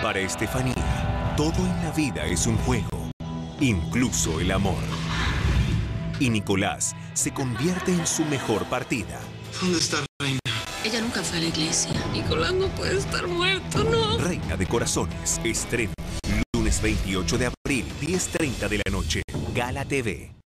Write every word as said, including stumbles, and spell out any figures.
Para Estefanía, todo en la vida es un juego, incluso el amor. Y Nicolás se convierte en su mejor partida. ¿Dónde está Reina? Ella nunca fue a la iglesia. Nicolás no puede estar muerto, ¿no? Reina de Corazones, estreno lunes veintiocho de abril, diez treinta de la noche, Gala T V.